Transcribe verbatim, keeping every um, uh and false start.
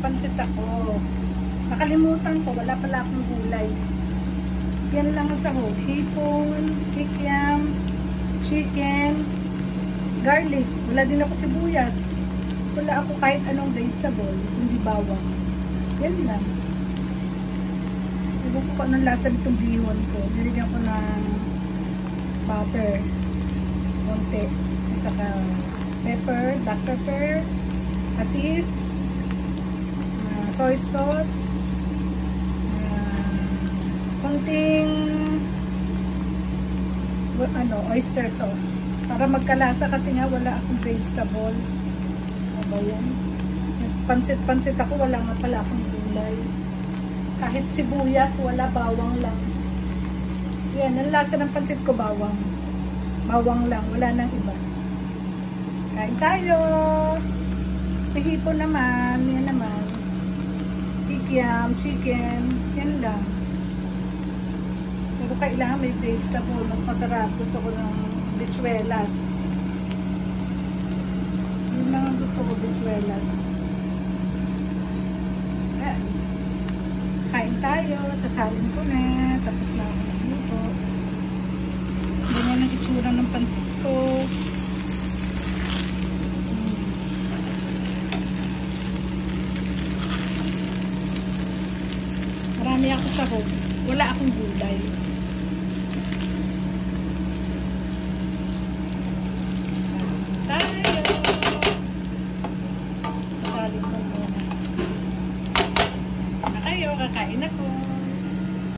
pansit ako. Nakalimutan ko, wala pala akong gulay. Yan lang ang sahog. Hipon, kikiam, chicken, garlic. Wala din ako sibuyas. Wala ako kahit anong vegetable, hindi bawang. Yan lang. Iba ko anong lasa nitong bihon ko. Nilagyan ko ng butter. Konti. At saka pepper, black pepper, patis, uh, soy sauce, uh, konting ano, oyster sauce. Para magkalasa kasi nga wala akong vegetable. Ano ba yan? Pansit-pansit ako, wala nga pala akong gulay. Kahit sibuyas, wala, bawang lang. Yan, ang lasa ng pansit ko, bawang. Bawang lang, wala nang iba. Kain tayo! Hipon naman, yan naman. Kikiam, chicken, yan lang. Pero kailangan may vegetable, mas masarap. Gusto ko ng bichuelas. Yun lang ang gusto ko, bichuelas. Ayan. Kain tayo, sasalin ko na. Tapos na ako nagluto. Ganyan ang itsura ng pansit ko. Marami ako sahog. Wala akong gulay.